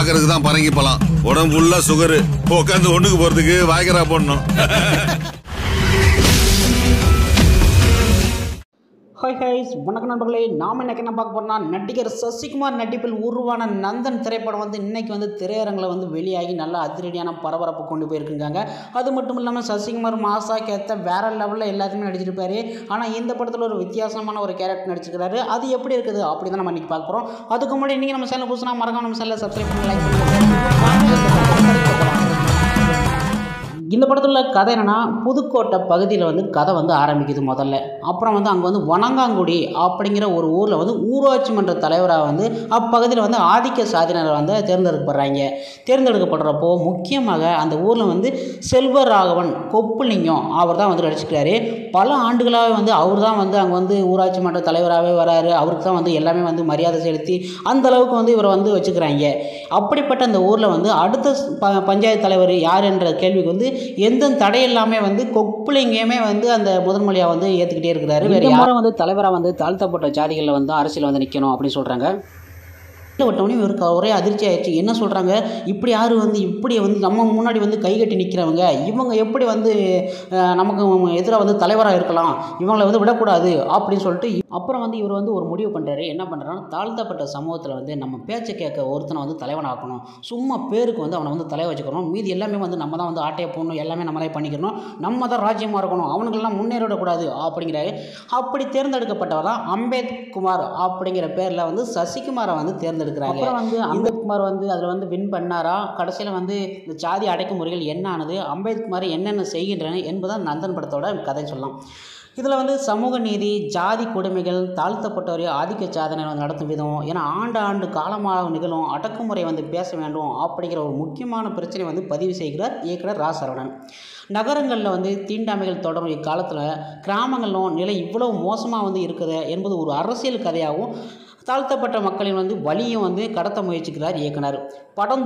பாக்குறதுக்கு தான் பரங்கி பழம். உடம்பு ஃபுல்லா சுகரு. உட்காந்து ஒண்ணுக்கு போறதுக்கு வாய்க்கரா போடணும். ஹாய் ஹைஸ், வணக்கம் நண்பர்களே. நாம் இன்னைக்கு என்ன பார்க்க போறோம்னா, நடிகர் சசிகுமார் நடிப்பில் உருவான நந்தன் திரைப்படம் வந்து இன்னைக்கு வந்து திரையரங்கில் வந்து வெளியாகி நல்ல அதிரடியான பரபரப்பு கொண்டு போயிருக்குங்க. அது மட்டும் இல்லாமல் சசிகுமார் மாசா கேத்த வேற லெவலில் எல்லாத்தையுமே நடிச்சிருப்பாரு. ஆனால் இந்த படத்தில் ஒரு வித்தியாசமான ஒரு கேரக்டர் நடிச்சிருக்காரு. அது எப்படி இருக்குது அப்படி தான் நம்ம இன்னைக்கு பார்க்க போகிறோம். அதுக்கு முன்னாடி நீங்கள் நம்ம சேனல் புதுசுனா மறக்காம நம்ம சேனலை சப்ஸ்கிரைப் பண்ணி லைக் பண்ணுங்க. இந்த படத்தில் உள்ள கதை என்னென்னா, புதுக்கோட்டை பகுதியில் வந்து கதை வந்து ஆரம்பிக்குது முதல்ல. அப்புறம் வந்து அங்கே வந்து வணங்காங்குடி அப்படிங்கிற ஒரு ஊரில் வந்து ஊராட்சி மன்ற தலைவராக வந்து அப்பகுதியில் வந்து ஆதிக்க சாதியினர் வந்து தேர்ந்தெடுக்கப்படுறப்போ முக்கியமாக அந்த ஊரில் வந்து செல்வராகவன் கொப்புலிங்கம் அவர் தான் வந்து நடிச்சுக்கிறாரு. பல ஆண்டுகளாகவே வந்து அவர் தான் வந்து அங்கே வந்து ஊராட்சி மன்ற தலைவராகவே வராரு. அவருக்கு தான் வந்து எல்லாமே வந்து மரியாதை செலுத்தி அந்த அளவுக்கு வந்து இவரை வந்து வச்சுக்கிறாங்க. அப்படிப்பட்ட அந்த ஊரில் வந்து அடுத்த பஞ்சாயத்து தலைவர் யார் என்ற கேள்விக்கு வந்து எந்த தடையில்லாமல் வந்து கொப்புலிங்கமே வந்து அந்த முதன்மொழியாக வந்து ஏற்றுக்கிட்டே இருக்கிறாரு. வேறு யாரும் வந்து தலைவராக வந்து தாழ்த்தப்பட்ட ஜாதிகளில் வந்து அரசியல் வந்து நிற்கணும் அப்படின்னு சொல்கிறாங்க. விட்டவனே இவருக்கு ஒரே அதிர்ச்சி ஆயிடுச்சு. என்ன சொல்கிறாங்க, இப்படி யார் வந்து இப்படி வந்து நம்ம முன்னாடி வந்து கை கட்டி நிற்கிறவங்க, இவங்க எப்படி வந்து நமக்கு எதிராக வந்து தலைவராக இருக்கலாம், இவங்களை வந்து விடக்கூடாது அப்படின்னு சொல்லிட்டு அப்புறம் வந்து இவர் வந்து ஒரு முடிவு பண்ணுறாரு. என்ன பண்ணுறாங்கன்னா, தாழ்த்தப்பட்ட சமூகத்தில் வந்து நம்ம பேச்சை கேட்க ஒருத்தனை வந்து தலைவனாக்கணும், சும்மா பேருக்கு வந்து அவனை வந்து தலைவர் வச்சுக்கணும், மீதி எல்லாமே வந்து நம்ம தான் வந்து ஆட்டையை போடணும், எல்லாமே நம்மளே பண்ணிக்கணும், நம்ம தான் ராஜ்யமாக இருக்கணும், அவனுக்கெல்லாம் முன்னேறிடக்கூடாது அப்படிங்கிறாரு. அப்படி தேர்ந்தெடுக்கப்பட்டவர் தான் அம்பேத்குமார் அப்படிங்கிற பேரில் வந்து சசிகுமாரை வந்து தேர்ந்தெடுக்கிறாங்க. அப்புறம் வந்து அம்பேத்குமார் வந்து அதில் வந்து வின் பண்ணாரா, கடைசியில் வந்து இந்த ஜாதி அடக்குமுறைகள் என்ன ஆனது, அம்பேத்குமார் என்னென்ன செய்கின்றன என்பதான் நந்தன் படத்தோட கதை சொல்லலாம். இதில் வந்து சமூக நீதி, ஜாதி கொடுமைகள், தாழ்த்தப்பட்டவரை ஆதிக்க சாதனை நடத்தும் விதம், ஏன்னா ஆண்டு காலமாக நிகழும் அடக்குமுறை வந்து பேச வேண்டும் அப்படிங்கிற ஒரு முக்கியமான பிரச்சனை வந்து பதிவு செய்கிறார் இயக்குனர் ரா சரவணன். நகரங்களில் வந்து தீண்டாமைகள் தொடரும் இக்காலத்தில் கிராமங்களிலும் நிலை இவ்வளவு மோசமாக வந்து இருக்குது என்பது ஒரு அரசியல் கதையாகவும் தாழ்த்தப்பட்ட மக்களின் வந்து வலியும் வந்து கடத்த முயற்சிக்கிறார் இயக்குனர். படம்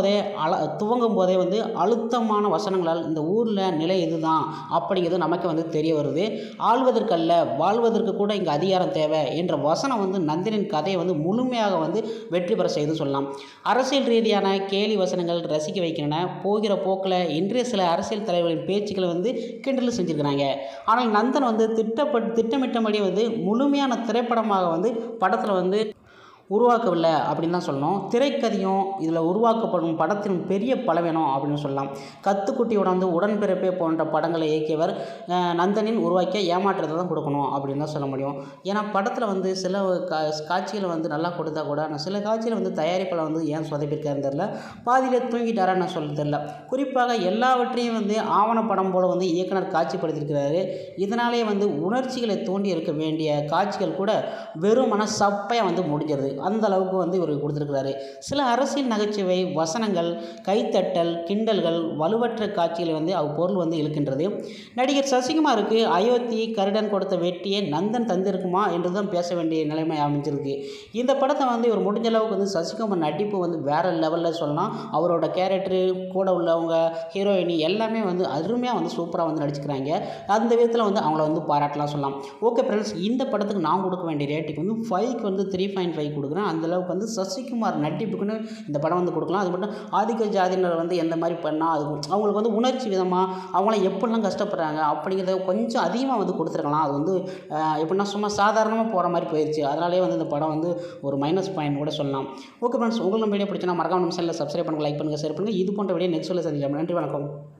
துவங்கும் போதே வந்து அழுத்தமான வசனங்களால் இந்த ஊரில் நிலை இதுதான் அப்படிங்கிறது நமக்கு வந்து தெரிய வருது. ஆள்வதற்கல்ல வாழ்வதற்கு கூட இங்கே அதிகாரம் தேவை என்ற வசனம் வந்து நந்தனின் கதையை வந்து முழுமையாக வந்து வெற்றி பெற செய்து சொல்லலாம். அரசியல் ரீதியான கேலி வசனங்கள் ரசிக்க வைக்கின்றன. போகிற போக்கில் இன்றைய சில அரசியல் தலைவர்களின் பேச்சுக்களை வந்து கிண்டல் செஞ்சுருக்கிறாங்க. ஆனால் நந்தன் வந்து திட்டமிட்டபடி வந்து முழுமையான திரைப்படமாக வந்து படத்தில் வந்து உருவாக்கவில்லை அப்படின்னு தான் சொல்லணும். திரைக்கதையும் இதில் உருவாக்கப்படும் படத்தின் பெரிய பலவீனம் அப்படின்னு சொல்லலாம். கத்துக்குட்டியோட வந்து உடன்பிறப்பே போன்ற படங்களை இயக்கியவர் நந்தனின் உருவாக்கிய ஏமாற்றத்தை தான் கொடுக்கணும் அப்படின்னு தான் சொல்ல முடியும். ஏன்னா படத்தில் வந்து சில காட்சிகளை வந்து நல்லா கொடுத்தா கூட சில காட்சியில் வந்து தயாரிப்பில் வந்து ஏன் சொதப்பிருக்காருன்னு தெரில, பாதியில் தூங்கிட்டாரான்னு சொல்ல தெரில. குறிப்பாக எல்லாவற்றையும் வந்து ஆவணப்படம் போல் வந்து இயக்குனர் காட்சிப்படுத்தியிருக்கிறாரு. இதனாலே வந்து உணர்ச்சிகளை தூண்டி இருக்க வேண்டிய காட்சிகள் கூட வெறுமன சப்பையாக வந்து முடிஞ்சிருது. அந்த அளவுக்கு வந்து இவர் கொடுத்துருக்கிறாரு. சில அரசியல் நகைச்சுவை வசனங்கள், கைத்தட்டல், கிண்டல்கள், வலுவற்ற காட்சிகளை வந்து பொருள் வந்து இழுக்கின்றது. நடிகர் சசிகுமாருக்கு அயோத்தி கருடன் கொடுத்த வெற்றியை நந்தன் தந்திருக்குமா என்று தான் பேச வேண்டிய நிலைமை அமைஞ்சிருக்கு. இந்த படத்தை வந்து இவர் முடிஞ்ச அளவுக்கு வந்து சசிகுமார் நடிப்பு வந்து வேறு லெவலில் சொல்லலாம். அவரோட கேரக்டரு, கூட உள்ளவங்க, ஹீரோயினி எல்லாமே வந்து அருமையாக வந்து சூப்பராக வந்து நடிச்சுக்கிறாங்க. அந்த விதத்தில் வந்து அவங்கள வந்து பாராட்டலாம் சொல்லலாம். ஓகே ஃப்ரெண்ட்ஸ், இந்த படத்துக்கு நான் கொடுக்க வேண்டிய ரேட்டிங் வந்து 5க்கு வந்து 3.5 கொடுக்குறேன். அந்தளவுக்கு வந்து சசிகுமார் நடிப்புக்குன்னு இந்த படம் வந்து கொடுக்கலாம். அது மட்டும் ஆதிக்க ஜாதியினர் வந்து எந்த மாதிரி பண்ணால் அது அவங்களுக்கு வந்து உணர்ச்சி விதமாக அவங்களாம் எப்படிலாம் கஷ்டப்படுறாங்க அப்படிங்கிறத கொஞ்சம் அதிகமாக வந்து கொடுத்துருக்கலாம். அது வந்து எப்படின்னா சும்மா சாதாரணமாக போகிற மாதிரி போயிடுச்சு. அதனாலே வந்து இந்த படம் வந்து ஒரு -பாயிண்ட் கூட சொல்லலாம். ஓகே ஃப்ரெண்ட்ஸ், உங்களுக்கு நம்ம வீடியோ பிடிச்சினா மறக்காம நம்ம சேனலில் சப்ஸ்கிரைப் பண்ணுங்கள், லைக் பண்ணுங்கள், ஷேர் பண்ணுங்கள். இது போன்ற வீடியோ நெக்ஸ்ட் சொல்ல சந்திக்கலாம். நன்றி, வணக்கம்.